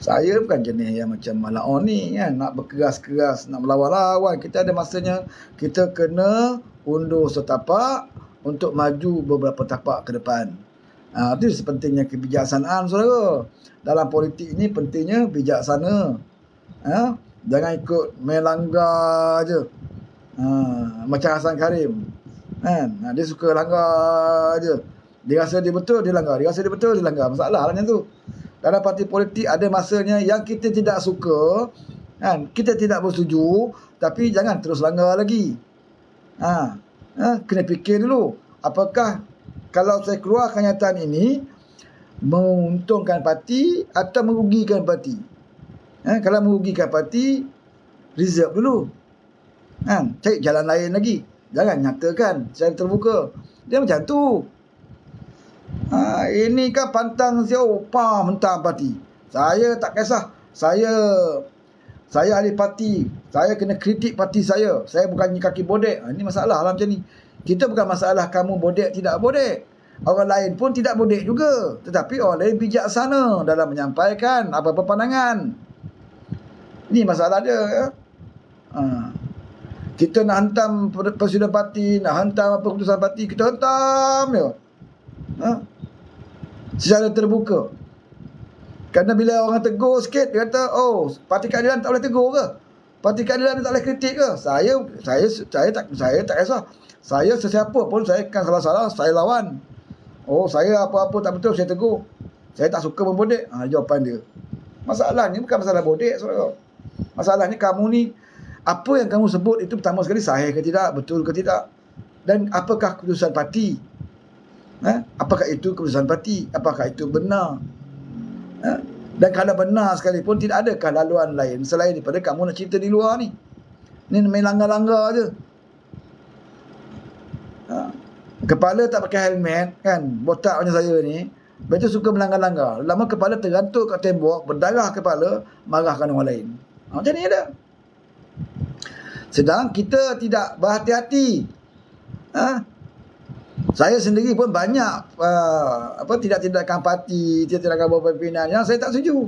Saya bukan jenis yang macam Malaon ni kan, nak berkeras-keras, nak melawan-lawan. Kita ada masanya kita kena undur setapak untuk maju beberapa tapak ke depan. Itu sepentingnya kebijaksanaan, saudara. Dalam politik ini pentingnya bijaksana. Jangan ikut melanggar je. Macam Hasan Karim kan, dia suka langgar je. Dia rasa dia betul, dia langgar. Dia rasa dia betul, dia langgar. Masalah lah macam tu. Dalam parti politik ada masanya yang kita tidak suka kan, kita tidak bersetuju, tapi jangan terus langgar lagi. Kena fikir dulu, apakah kalau saya keluar kenyataan ini menguntungkan parti atau merugikan parti. Kalau merugikan parti, reserve dulu. Cari jalan lain lagi. Jangan nyatakan secara terbuka. Dia macam tu. Ini kan pantang siau, mentang parti. Saya tak kisah. Saya ahli parti. Saya kena kritik parti saya. Saya bukan kaki bodek. Ini masalah lah macam ni. Kita bukan masalah kamu bodek tidak bodek. Orang lain pun tidak bodek juga. Tetapi orang lain bijaksana dalam menyampaikan apa-apa pandangan. Ini masalah dia. Kita nak hantam presiden parti, nak hantam apa keputusan parti, kita hantam je. Secara terbuka. Kerana bila orang tegur sikit, dia kata, oh, parti keadilan tak boleh tegur ke? Parti keadilan tak boleh kritik ke? Saya tak kisah. Saya sesiapa pun, saya akan salah-salah, saya lawan. Oh, saya apa-apa tak betul, saya tegur. Saya tak suka membodek. Jawapan dia. Masalahnya bukan masalah bodek, saudara. Masalahnya kamu ni, apa yang kamu sebut itu pertama sekali sahih ke tidak, betul ke tidak, dan apakah keputusan parti? Apakah itu keputusan parti? Apakah itu benar? Dan kalau benar sekalipun, tidak adakah laluan lain selain daripada kamu nak cerita di luar ni? Ni main langgar-langgar je. Kepala tak pakai helmet kan, botak macam saya ni, betul suka melanggar-langgar. Lama kepala tergantuk kat tembok, berdarah kepala, marahkan orang lain. Macam ni ada. Sedang kita tidak berhati-hati. Saya sendiri pun banyak tindakan parti, tindakan beberapa pimpinan yang saya tak setuju.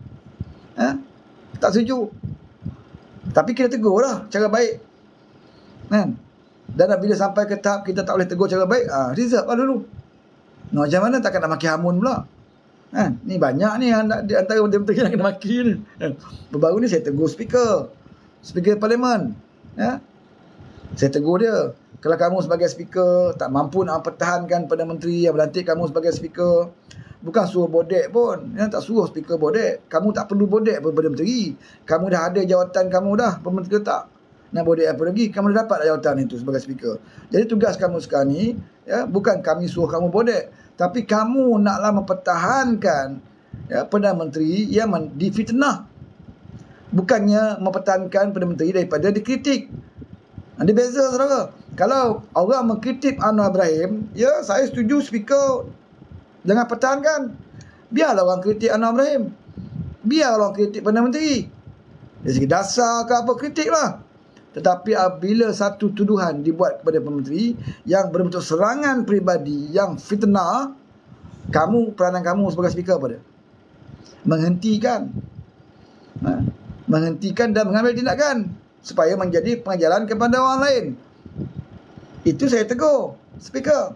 Tak setuju. Tapi kita tegur lah cara baik. Kan? Dan bila sampai ke tahap kita tak boleh tegur cara baik, reserve lah dulu. Macam mana takkan nak maki hamun pula. Ni banyak ni di antara menteri-menteri yang kena maki ni. Baru ni saya tegur speaker parlimen. Saya tegur dia. Kalau kamu sebagai speaker tak mampu nak pertahankan Perdana Menteri yang melantik kamu sebagai speaker, bukan suruh bodek pun. Tak suruh speaker bodek. Kamu tak perlu bodek Perdana Menteri. Kamu dah ada jawatan kamu dah, Perdana Menteri tak. Nak bodek apa lagi? Kamu dah dapat jawatan itu sebagai speaker. Jadi tugas kamu sekarang ni, bukan kami suruh kamu bodek, tapi kamu naklah mempertahankan Perdana Menteri yang difitnah. Bukannya mempertahankan Perdana Menteri daripada dikritik. Ada beza, saudara. Kalau orang mengkritik Anwar Ibrahim, saya setuju speaker jangan pertahankan. Biarlah orang kritik Anwar Ibrahim. Biar orang kritik Perdana Menteri. Dari segi dasar ke apa, kritik lah. Tetapi apabila satu tuduhan dibuat kepada Perdana Menteri yang berbentuk serangan peribadi, yang fitnah, peranan kamu sebagai speaker apa dia? Menghentikan. Menghentikan dan mengambil tindakan supaya menjadi pengajaran kepada orang lain. Itu saya tegur speaker.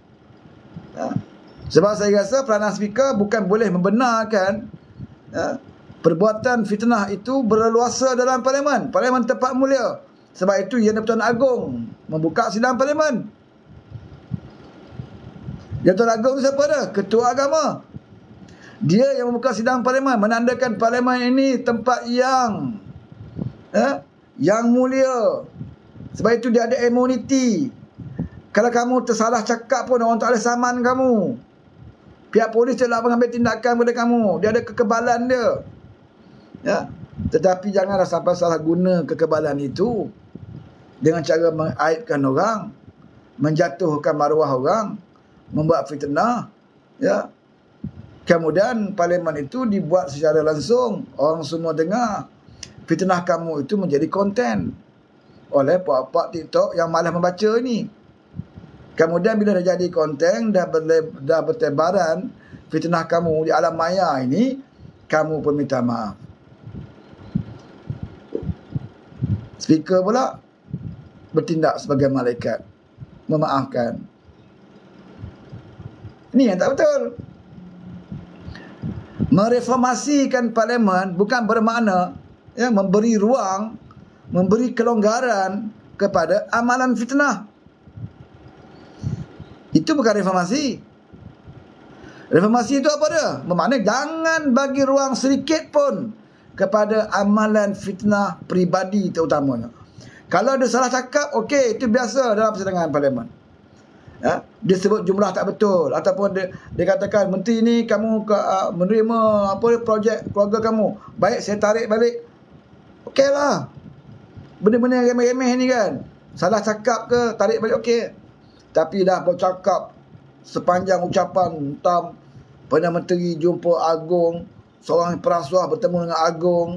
Sebab saya rasa peranan speaker bukan boleh membenarkan perbuatan fitnah itu berleluasa dalam parlimen. Parlimen tempat mulia. Sebab itu Yang di-Pertuan Agong membuka sidang parlimen. Yang di-Pertuan Agong itu siapa dia? Ketua agama. Dia yang membuka sidang parlimen, menandakan parlimen ini tempat yang mulia. Sebab itu dia ada imuniti. Kalau kamu tersalah cakap pun orang tak boleh saman kamu. Pihak polis telah mengambil tindakan pada kamu. Dia ada kekebalan dia. Tetapi janganlah sampai salah guna kekebalan itu dengan cara mengaibkan orang, menjatuhkan maruah orang, membuat fitnah. Kemudian parlimen itu dibuat secara langsung, orang semua dengar. Fitnah kamu itu menjadi konten oleh puak-puak TikTok yang malas membaca ini. Kemudian bila dah jadi konten, dah bertebaran fitnah kamu di alam maya ini, kamu pun minta maaf. Speaker pula bertindak sebagai malaikat, memaafkan. Ini yang tak betul. Mereformasikan parlimen bukan bermakna memberi ruang, memberi kelonggaran kepada amalan fitnah. Itu bukan reformasi. Reformasi itu apa dia? Bermakna jangan bagi ruang sedikit pun kepada amalan fitnah peribadi terutamanya. Kalau ada salah cakap, okey, itu biasa dalam persidangan parlimen. Dia sebut jumlah tak betul, ataupun dia katakan menteri ni kamu menerima projek keluarga kamu, baik saya tarik balik. Okeylah, benda-benda yang remeh-remeh ni kan, salah cakap ke tarik balik okey. Tapi dah bercakap sepanjang ucapan tentang Perdana Menteri jumpa Agong, seorang perasuah bertemu dengan Agong,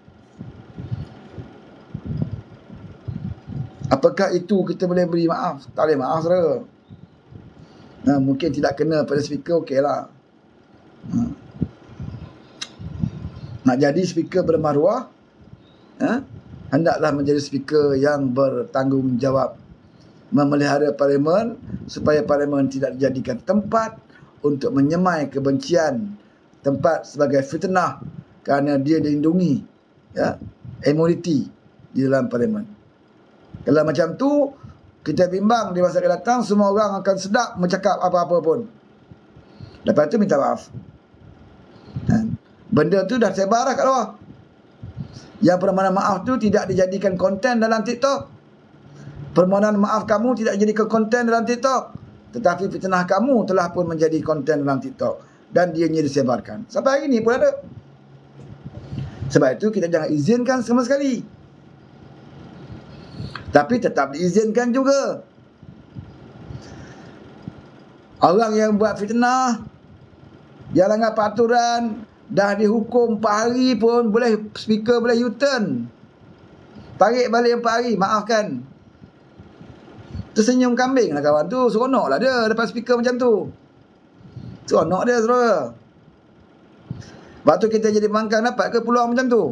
apakah itu kita boleh beri maaf? Tak boleh maaf, saudara. Mungkin tidak kena pada speaker, okeylah. Nak jadi speaker bermaruah, hendaklah menjadi speaker yang bertanggungjawab, memelihara parlimen supaya parlimen tidak dijadikan tempat untuk menyemai kebencian, tempat sebagai fitnah, kerana dia dilindungi imuniti di dalam parlimen. Kalau macam tu, kita bimbang di masa akan datang semua orang akan sedap bercakap apa-apa pun. Lepas tu minta maaf. Benda tu dah sebar kat luar. Yang permohonan maaf tu tidak dijadikan konten dalam TikTok. Permohonan maaf kamu tidak dijadikan konten dalam TikTok. Tetapi fitnah kamu telah pun menjadi konten dalam TikTok. Dan dianya disebarkan. Sampai hari ni pun ada. Sebab itu kita jangan izinkan sama sekali. Tapi tetap diizinkan juga. Orang yang buat fitnah, yang langgar peraturan, dah dihukum 4 hari pun boleh, speaker boleh U-turn, tarik balik 4 hari, maafkan. Tersenyum kambing lah kawan tu. Seronok lah dia dapat speaker macam tu. Seronok dia, saudara. Waktu kita jadi pembangkang, dapat ke peluang macam tu?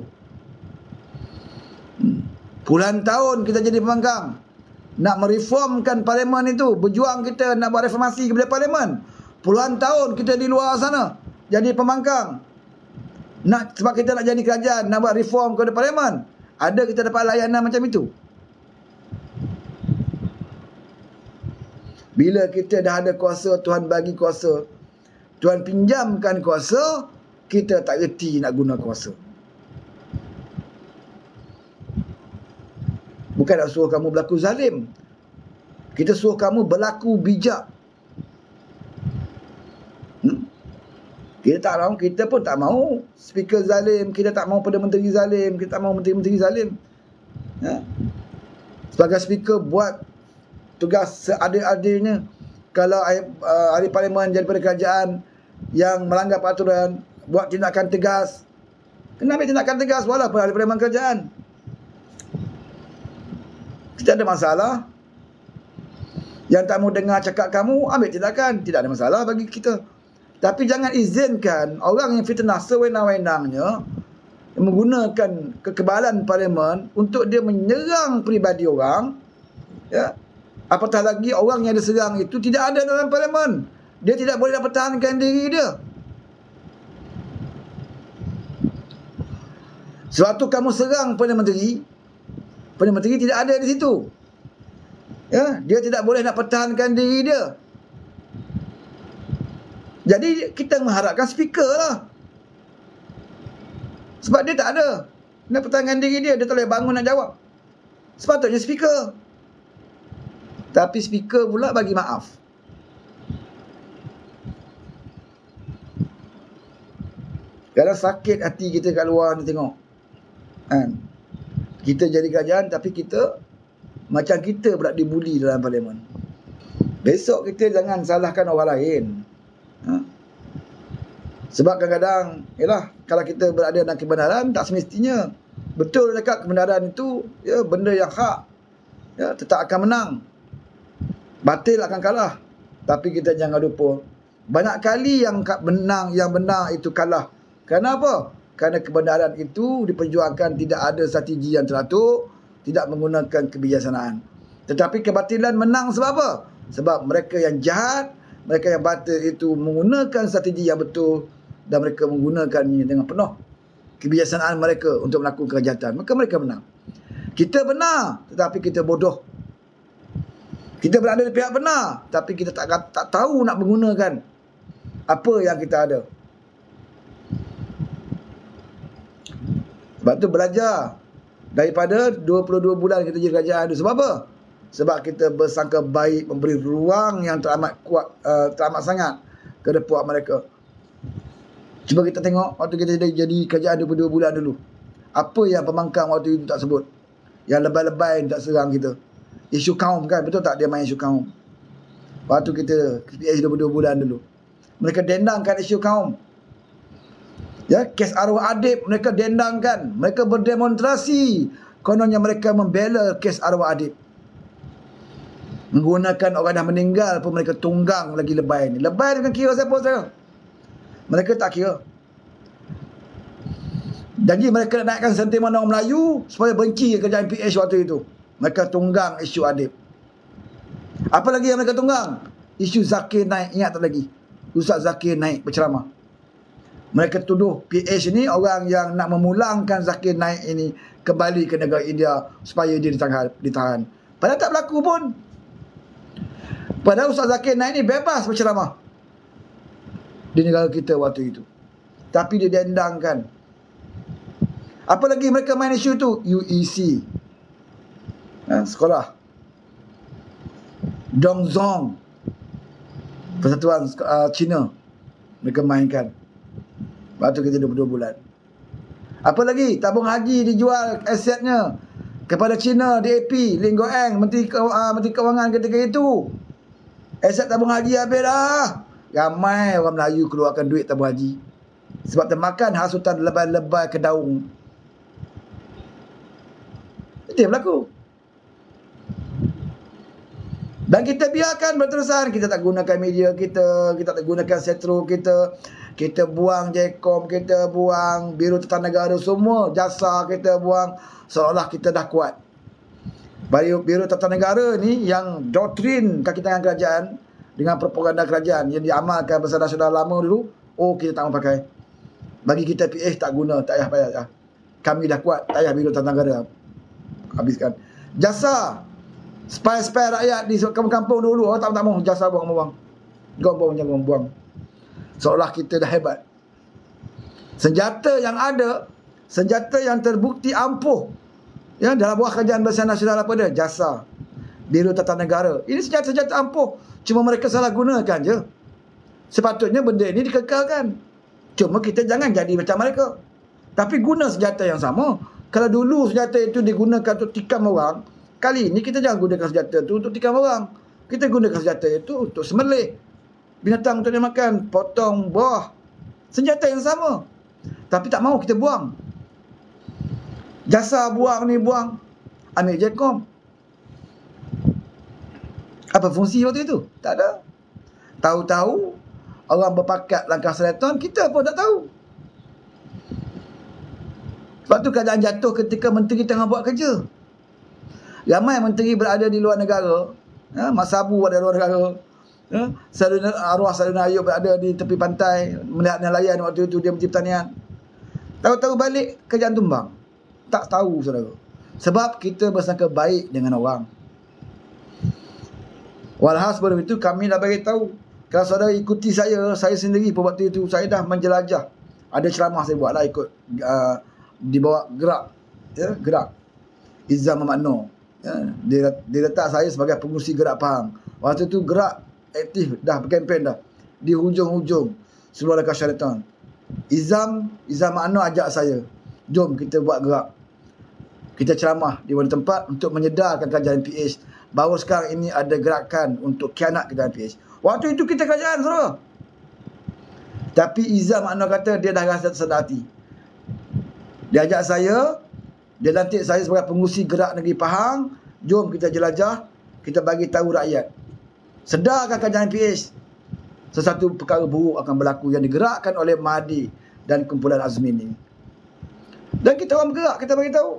Puluhan tahun kita jadi pembangkang, nak mereformkan parlimen itu, berjuang kita nak buat reformasi kepada parlimen. Puluhan tahun kita di luar sana jadi pembangkang, sebab kita nak jadi kerajaan, nak buat reform kepada parlimen. Ada kita dapat layanan macam itu? Bila kita dah ada kuasa, Tuhan bagi kuasa, Tuhan pinjamkan kuasa, kita tak reti nak guna kuasa. Bukan nak suruh kamu berlaku zalim, kita suruh kamu berlaku bijak. Kita tak mahu, kita pun tak mahu speaker zalim, kita tak mahu Perdana Menteri zalim, kita tak mahu menteri-menteri zalim. Sebagai speaker, buat tugas seadil-adilnya. Kalau ahli parlimen daripada kerajaan yang melanggar peraturan, buat tindakan tegas. Kena ambil tindakan tegas walaupun ahli parlimen kerajaan. Tidak ada masalah. Yang tak mau dengar cakap kamu, ambil tindakan. Tidak ada masalah bagi kita. Tapi jangan izinkan orang yang fitnah sewenang-wenangnya menggunakan kekebalan parlimen untuk dia menyerang peribadi orang. Apatah lagi orang yang diserang itu tidak ada dalam parlimen. Dia tidak boleh pertahankan diri dia. Sewaktu kamu serang Perdana Menteri tidak ada di situ. Dia tidak boleh nak pertahankan diri dia. Jadi kita mengharapkan speaker lah. Sebab dia tak ada nak pertahankan diri dia. Dia tak boleh bangun nak jawab. Sepatutnya speaker. Tapi speaker pula bagi maaf. Kadang sakit hati kita kat luar ni tengok. Kita jadi kerajaan tapi kita macam kita pula dibuli dalam parlimen. Besok kita jangan salahkan orang lain. Sebab kadang-kadang, kalau kita berada dalam kebenaran, tak semestinya betul cakap kebenaran itu benda yang hak. Tetap akan menang. Batil akan kalah. Tapi kita jangan lupa, banyak kali yang benar itu kalah Kerana apa? Kerana kebenaran itu diperjuangkan tidak ada strategi yang teratur, tidak menggunakan kebijaksanaan. Tetapi kebatilan menang sebab apa? Sebab mereka yang jahat, mereka yang batil itu menggunakan strategi yang betul dan mereka menggunakannya dengan penuh kebijaksanaan mereka untuk melakukan kejahatan. Maka mereka menang. Kita benar, tetapi kita bodoh. Kita berada di pihak benar, tapi kita tak tahu nak menggunakan apa yang kita ada. Sebab tu belajar daripada 22 bulan kita jadi kerajaan itu. Sebab apa? Sebab kita bersangka baik, memberi ruang yang teramat kuat, teramat sangat ke depuak mereka. Cuba kita tengok waktu kita jadi kerajaan 22 bulan dulu. Apa yang pembangkang waktu itu tak sebut? Yang lebay-lebay tak serang kita. Isu kaum kan, betul tak dia main isu kaum? Waktu kita PH 22 bulan dulu. Mereka dendangkan isu kaum. Ya, kes arwah Adib mereka dendangkan. Mereka berdemonstrasi. Kononnya mereka membela kes arwah Adib. Menggunakan orang dah meninggal pun mereka tunggang lagi lebay ni. Lebay bukan kira siapa saya. Mereka tak kira. Janji mereka nak naikkan sentimen orang Melayu supaya benci kerajaan PH waktu itu. Mereka tunggang isu Adib. Apa lagi yang mereka tunggang? Isu Zakir naik. Ingat tak lagi? Ustaz Zakir naik berceramah. Mereka tuduh PH ni orang yang nak memulangkan Zakir Naik ini kembali ke negara India supaya dia ditahan. Padahal tak berlaku pun. Padahal Ustaz Zakir Naik ni bebas berceramah di negara kita waktu itu. Tapi dia dendangkan. Apa lagi mereka main isu tu? UEC. Sekolah. Dongzong. Persatuan Cina. Mereka mainkan. Waktu kita 22 bulan. Apa lagi? Tabung haji dijual asetnya kepada China, DAP, Lim Go Eng, Menteri Kewangan ketika itu. Aset tabung haji habis dah. Ramai orang Melayu keluarkan duit tabung haji. Sebab termakan hasutan lebay-lebay ke daung. Itu yang berlaku. Dan kita biarkan berterusan. Kita tak gunakan media kita tak gunakan setro kita. Kita buang JECOM, kita buang Biro Tata Negara, semua jasa kita buang seolah kita dah kuat. Biro Tata Negara ni yang doktrin kaki tangan kerajaan dengan propaganda kerajaan yang diamalkan bersaudara-saudara lama dulu, kita tak mau pakai. Bagi kita PH tak guna, tak payah payah. Kami dah kuat, tak payah Biro Tata Negara. Habiskan. Jasa spy rakyat di kampung-kampung dulu, tak mau jasa buang. Jangan buang. Seolah kita dah hebat. Senjata yang ada, senjata yang terbukti ampuh, ya, dalam bawah kerajaan Bersama Nasional apa dia? Jasa, Biro Tata Negara. Ini senjata-senjata ampuh. Cuma mereka salah gunakan je. Sepatutnya benda ini dikekalkan. Cuma kita jangan jadi macam mereka. Tapi guna senjata yang sama. Kalau dulu senjata itu digunakan untuk tikam orang, kali ini kita jangan gunakan senjata itu untuk tikam orang. Kita gunakan senjata itu untuk sembelih binatang untuk dia makan, potong buah. Senjata yang sama. Tapi tak mahu kita buang. Jasa buang ni buang. Ambil JECOM. Apa fungsi waktu itu? Tak ada. Tahu-tahu orang berpakat langkah selatan, kita pun tak tahu. Sebab tu keadaan jatuh ketika menteri tengah buat kerja. Ramai menteri berada di luar negara. Mak Sabu ada luar negara. Arwah Salina Ayub berada di tepi pantai melihat nelayan waktu itu dia Menteri Pertanian. Tahu-tahu balik kerjaan tumbang. Tak tahu saudara. Sebab kita bersangka baik dengan orang. Walhas sebelum itu kami dah bagi tahu. Kalau saudara ikuti saya sendiri pun waktu itu saya dah menjelajah. Ada ceramah saya buat lah ikut dibawa gerak, ya, gerak Izzam Muhammad Noor. Dia letak saya sebagai pengurusi gerak Pahang. Waktu itu gerak aktif dah berkempen dah di hujung-hujung seluar langkah syaitan. Izzam Ma'no ajak saya, jom kita buat gerak, kita ceramah di mana tempat untuk menyedarkan kerajaan PH bahawa sekarang ini ada gerakan untuk khianat kerajaan PH. Waktu itu kita kerajaan saudara. Tapi Izzam Ma'no kata dia dah rasa sedar hati. Dia ajak saya, dia lantik saya sebagai pengurusi gerak negeri Pahang. Jom kita jelajah, kita bagi tahu rakyat. Sedarkan kerajaan PH. Sesuatu perkara buruk akan berlaku yang digerakkan oleh Mahdi dan kumpulan Azmin ini. Dan kita orang bergerak, kita bagi tahu.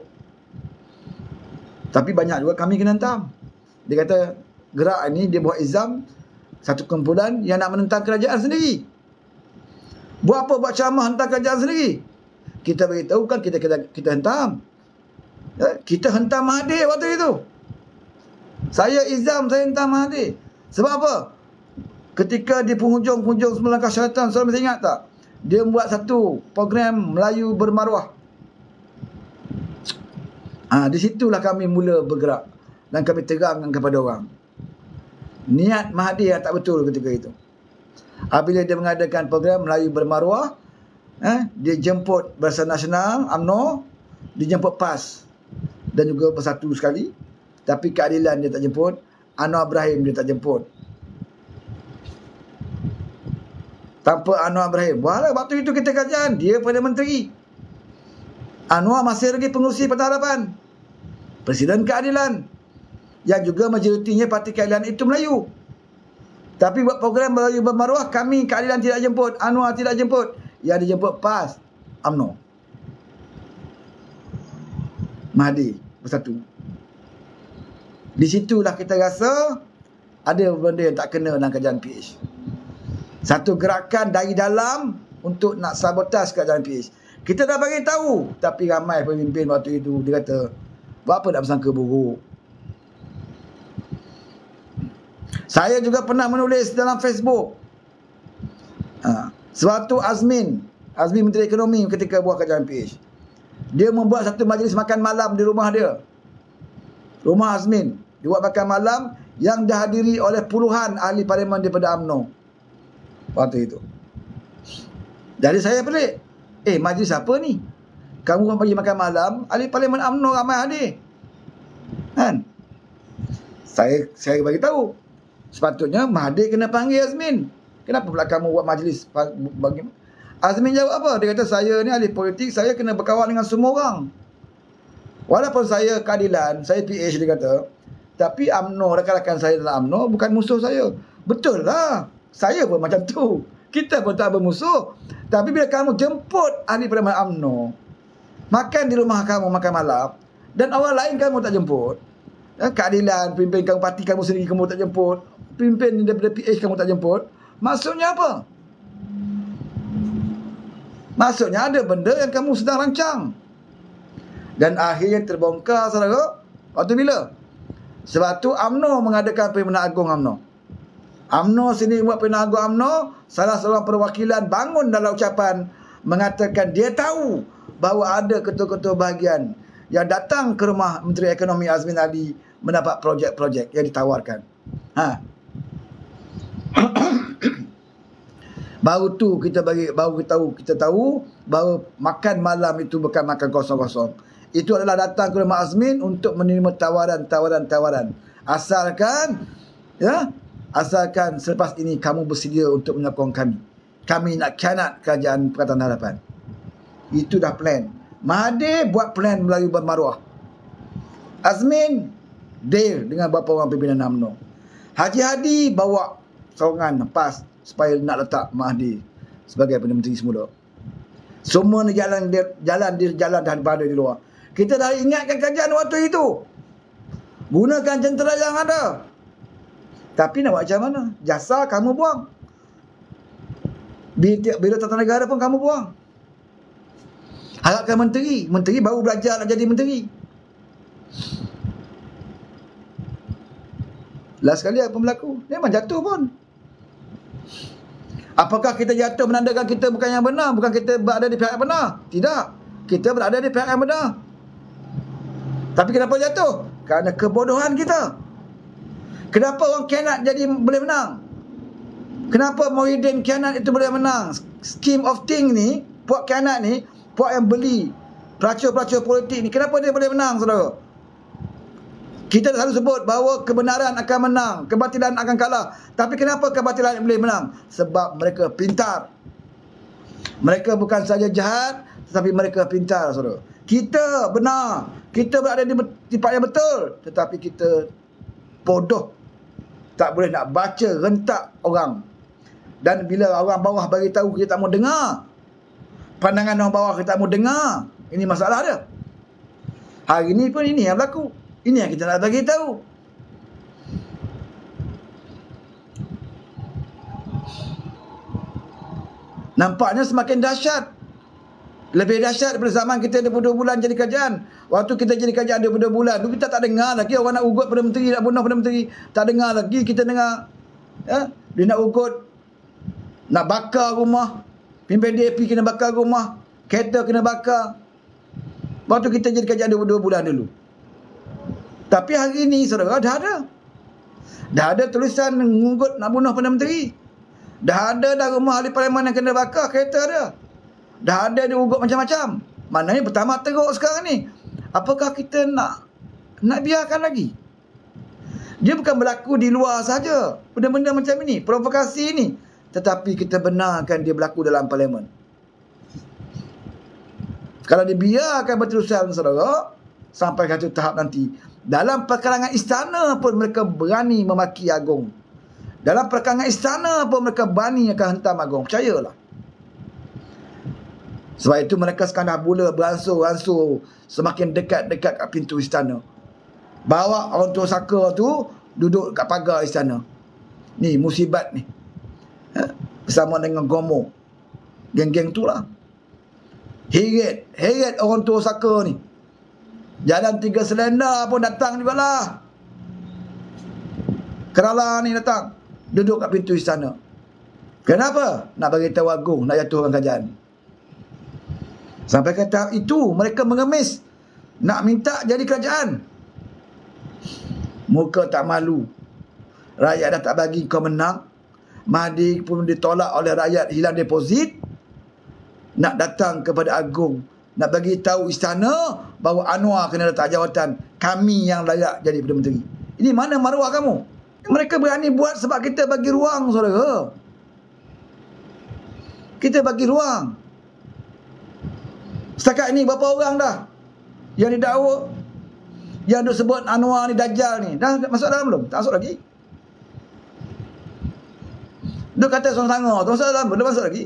Tapi banyak juga kami kena hentam. Dia kata gerak ini dia buat izam satu kumpulan yang nak menentang kerajaan sendiri. Buat apa buat ceramah hentam kerajaan sendiri? Kita bagi tahu kan kita hentam. Ya, kita hentam Mahathir waktu itu. Saya izam, saya hentam Mahathir. Sebab apa? Ketika di penghujung Melangkah Syaratan, saudara masih ingat tak? Dia buat satu program Melayu bermaruah. Di situlah kami mula bergerak dan kami terangkan kepada orang. Niat Mahathir yang tak betul ketika itu. Apabila dia mengadakan program Melayu bermaruah, dia jemput Barisan Nasional, UMNO, dia jemput PAS dan juga Bersatu sekali. Tapi Keadilan dia tak jemput, Anwar Ibrahim dia tak jemput. Tanpa Anwar Ibrahim. Walau waktu itu kita kajian, dia Perdana Menteri. Anwar masih lagi pengurusi Parti Harapan, Presiden Keadilan, yang juga majoritinya Parti Keadilan itu Melayu. Tapi buat program Melayu bermaruah, kami Keadilan tidak jemput, Anwar tidak jemput. Yang dijemput PAS, UMNO, Mahathir, Bersatu. Di situlah kita rasa ada benda yang tak kena dalam kerajaan PH. Satu gerakan dari dalam untuk nak sabotaj kerajaan PH. Kita dah bagi tahu, tapi ramai pemimpin waktu itu dia kata, buat apa nak bersangka buruk. Saya juga pernah menulis dalam Facebook. Sewaktu Azmin Menteri Ekonomi ketika buat kerajaan PH, dia membuat satu majlis makan malam di rumah dia. Rumah Azmin. Dia buat makan malam yang dihadiri oleh puluhan ahli parlimen daripada UMNO waktu itu. Jadi saya pelik. Majlis apa ni? Kamu orang pergi makan malam, ahli parlimen UMNO ramai hadir. Kan? Saya bagi tahu. Sepatutnya Mahathir kena panggil Azmin. Kenapa pula kamu buat majlis bagi? Azmin jawab apa? Dia kata, saya ni ahli politik, saya kena berkawan dengan semua orang. Walaupun saya Keadilan, saya PH, dia kata, tapi UMNO, rakan-rakan saya dalam UMNO bukan musuh saya. Betul lah. Saya pun macam tu. Kita pun tak bermusuh. Tapi bila kamu jemput ahli parlimen UMNO, makan di rumah kamu makan malam, dan orang lain kamu tak jemput, Keadilan, pimpin kamu, parti kamu sendiri kamu tak jemput, pimpin daripada PH kamu tak jemput, maksudnya apa? Maksudnya ada benda yang kamu sedang rancang. Dan akhirnya terbongkar, saudara. Waktu bila? Sebab tu UMNO mengadakan Perhimpunan Agung UMNO. UMNO sini buat Perhimpunan Agung UMNO, salah seorang perwakilan bangun dalam ucapan mengatakan dia tahu bahawa ada ketua-ketua bahagian yang datang ke rumah Menteri Ekonomi Azmin Ali mendapat projek-projek yang ditawarkan. Baru tu kita tahu bahawa makan malam itu bukan makan kosong-kosong. Itu adalah datang ke rumah Azmin untuk menerima tawaran. Asalkan selepas ini kamu bersedia untuk menyokong kami. Kami nak khianat kerajaan Pakatan Harapan. Itu dah plan. Mahathir buat plan Melayu bermaruah. Azmin deal dengan beberapa orang pimpinan UMNO. Haji Hadi bawa sokongan PAS supaya nak letak Mahathir sebagai Perdana Menteri semula. Semua ni jalan daripada di luar. Kita dah ingatkan kerajaan waktu itu. Gunakan jentera yang ada. Tapi nak buat macam mana? Jasa kamu buang. Bila tata negara pun kamu buang. Harapkan menteri baru belajar nak jadi menteri. Last kali apa berlaku? Memang jatuh pun. Apakah kita jatuh menandakan kita bukan yang benar? Bukan kita berada di pihak yang benar? Tidak. Kita berada di pihak yang benar. Tapi kenapa jatuh? Kerana kebodohan kita. Kenapa orang khianat jadi boleh menang? Kenapa Muhyiddin khianat itu boleh menang? Scheme of thing ni, puak khianat ni, puak yang beli pelacur-pelacur politik ni, kenapa dia boleh menang, saudara? Kita selalu sebut bahawa kebenaran akan menang, kebatilan akan kalah. Tapi kenapa kebatilan boleh menang? Sebab mereka pintar. Mereka bukan saja jahat, tetapi mereka pintar, saudara. Kita benar, kita berada di tempat yang betul, tetapi kita bodoh. Tak boleh nak baca rentak orang. Dan bila orang bawah bagi tahu, kita tak mau dengar. pandangan orang bawah kita mau dengar. Ini masalah dia. Hari ni pun ini yang berlaku. Ini yang kita nak bagi tahu. Nampaknya semakin dahsyat. Lebih dahsyat daripada zaman kita 22 bulan jadi kerajaan. Waktu kita jadi kerajaan 22 bulan, tu kita tak dengar lagi orang nak ugut Perdana Menteri, nak bunuh Perdana Menteri. Tak dengar lagi kita dengar. Ya? Dia nak ugut, nak bakar rumah. Pimpin DAP kena bakar rumah. Kereta kena bakar. Waktu kita jadi kerajaan 22 bulan dulu. Tapi hari ni, saudara, dah ada. Dah ada tulisan mengugut nak bunuh Perdana Menteri. Dah ada dah rumah ahli parlimen yang kena bakar, kereta ada. Dah ada dia ugut macam-macam. Maknanya pertama teruk sekarang ni. Apakah kita nak biarkan lagi? Dia bukan berlaku di luar saja. Benda-benda macam ini, provokasi ini. Tetapi kita benarkan dia berlaku dalam parlimen. Kalau dibiarkan berterusan, saudara, sampai satu tahap nanti, dalam perkarangan istana pun mereka berani memaki Agong. Dalam perkarangan istana pun mereka berani akan hentam Agong. Percayalah. Sebab itu mereka sekarang dah mula beransur-ansur semakin dekat-dekat kat pintu istana. Bawa orang tua saka tu duduk kat pagar istana. Ni musibat ni. Bersama dengan Gomo. Geng-geng tu lah. Heret orang tua saka ni. Jalan 3 selenda pun datang jugalah. Kerala ni datang. Duduk kat pintu istana. Kenapa? Nak bagi tahu Agong, nak jatuhkan kerajaan. Sampai ke tahap itu, mereka mengemis. Nak minta jadi kerajaan. Muka tak malu. Rakyat dah tak bagi kau menang. Mahdi pun ditolak oleh rakyat, hilang deposit. Nak datang kepada Agong. Nak bagi tahu istana bahawa Anwar kena letak jawatan. Kami yang layak jadi Perdana Menteri. Ini mana maruah kamu? Mereka berani buat sebab kita bagi ruang, saudara. Kita bagi ruang. Setakat ini berapa orang dah yang didakwa, yang duk sebut Anwar ni Dajjal ni? Dah masuk dalam belum? Tak masuk lagi. Duk kata seorang sangor tu masuk dalam belum? Masuk lagi.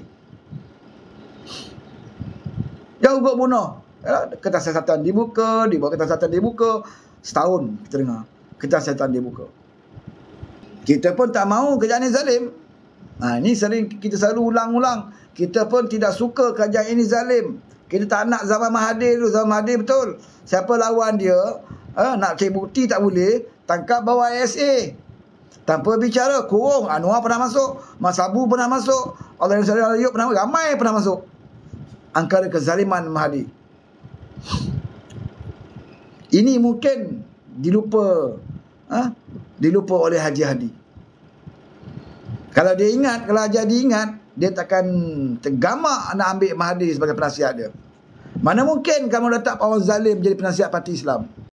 Yang ugut bunuh, kertas siasatan dibuka, di bawah kertas siasatan dibuka. Setahun kita dengar kertas siasatan dibuka. Kita pun tak mahu kerajaan ini zalim. Ini sering kita selalu ulang-ulang. Kita pun tidak suka kerajaan ini zalim. Kita tak nak zaman Mahathir dulu. Zaman Mahathir betul. Siapa lawan dia, nak cari bukti tak boleh, tangkap bawa ISA. Tanpa bicara, kurung. Anwar pernah masuk. Mas Abu pernah masuk. Allah Ayub pernah masuk. Ramai pernah masuk. Angkara kezaliman Mahathir. Ini mungkin dilupa. Dilupa oleh Haji Hadi. Kalau dia ingat, kalau Haji Hadi ingat, dia takkan tergamak nak ambil Mahathir sebagai penasihat dia. Mana mungkin kamu letak orang zalim jadi penasihat parti Islam?